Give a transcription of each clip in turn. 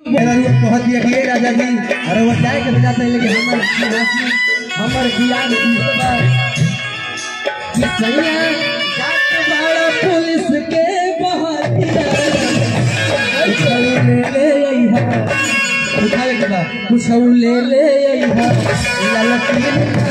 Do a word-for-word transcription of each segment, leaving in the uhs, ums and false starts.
बहुत दिया कि राजा जी अरे वो जाए के बजाते हैं लेकिन हमारे हमारे ज्ञान की सैया जात बड़ा पुलिस के बहातिया ले ले यही उठावे के बाद कुछ ले ले यही ललकी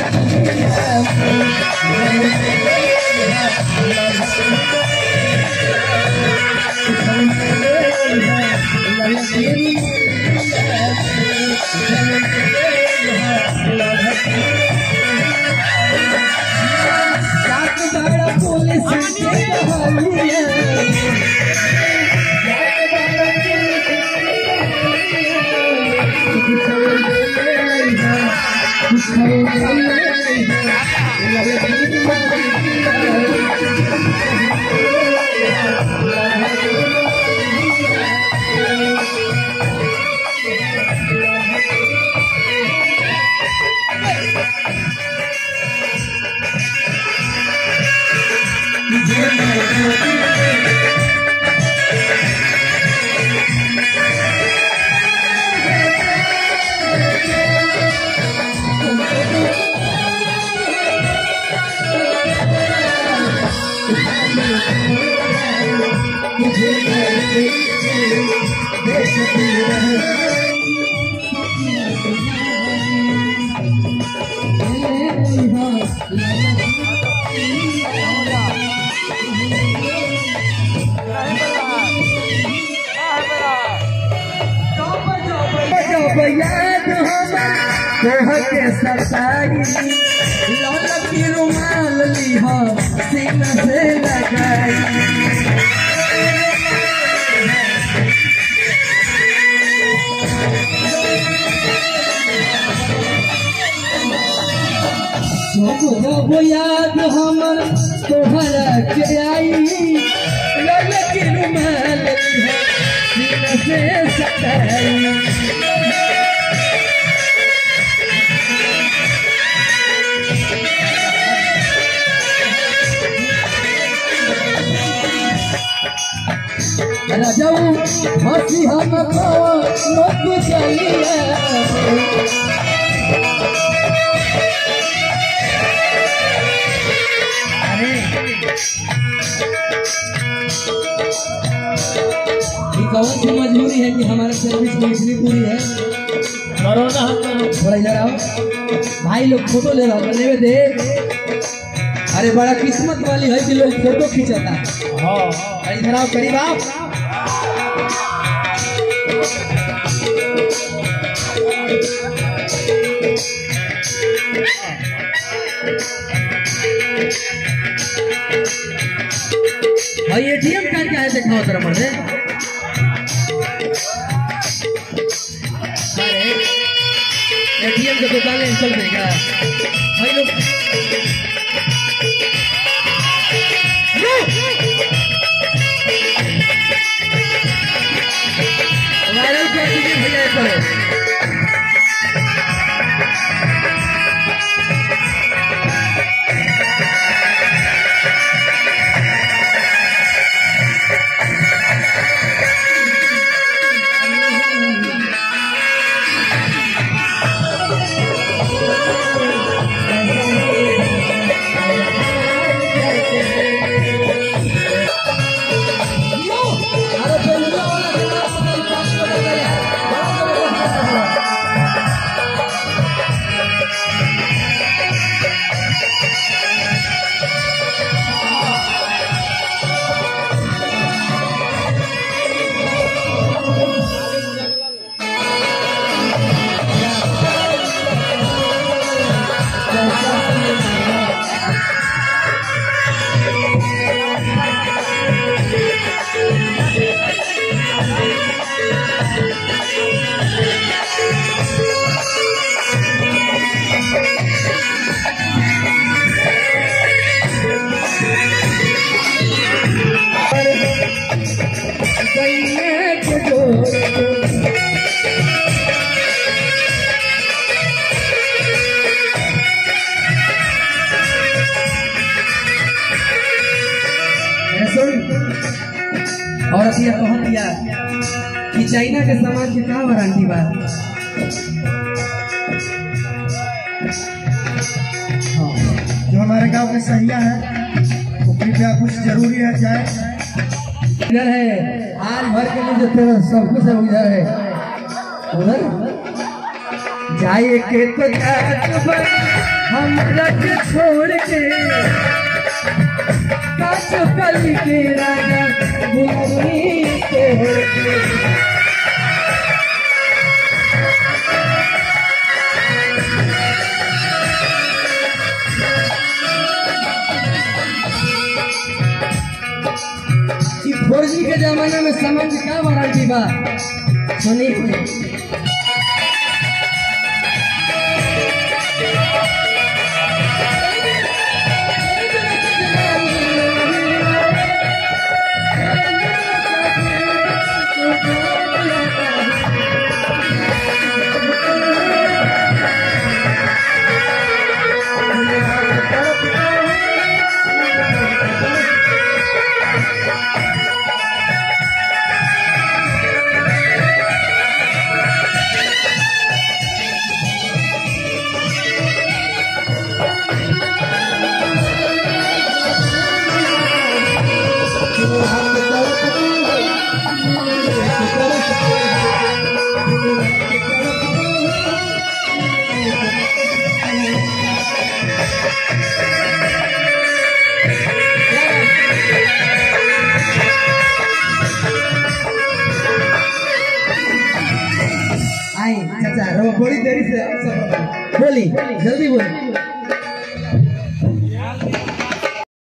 के सताई लौट की रुमाल ली हो सीना से लगाई जब याद हमर तोहरा के आई लौट की रुमाल ली हो सीना से सताई जाऊ हंसी हमको लोग चलिए कौन सी मजबूरी है कि हमारे सर्विस में इतनी पूरी है कोरोना थोड़ा इधर आओ भाई लोग फोटो ले रहा लेवे दे अरे बड़ा किस्मत वाली है कि लोग फोटो खींचता हाँ इधर आओ करीब आओ भाई एटीएम कार्ड क्या है दिखाओ तरफ से एटीएम के दुकान में चल देगा भाई लोग वायरल कर दीजिए भैया करो और अभी कह दिया कि चाइना के सामान की क्या वारंटी बा? जो हमारे गांव में सहिया है वो कृपया कुछ जरूरी है जाए। इधर है आज भर के लिए तेरा सब कुछ है उधर है उधर जाए के तो हम रख छोड़ के काच कली के राजा भूमि तोड़ के फोर जी के जमाने में समझ क्या वारंटी बा? सुनिए आई चाचा रो बड़ी देरी से बोली जल्दी बोली।